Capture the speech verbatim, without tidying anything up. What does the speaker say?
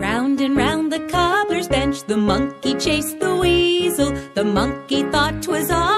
Round and round the cobbler's bench the monkey chased the weasel. The monkey thought 'twas all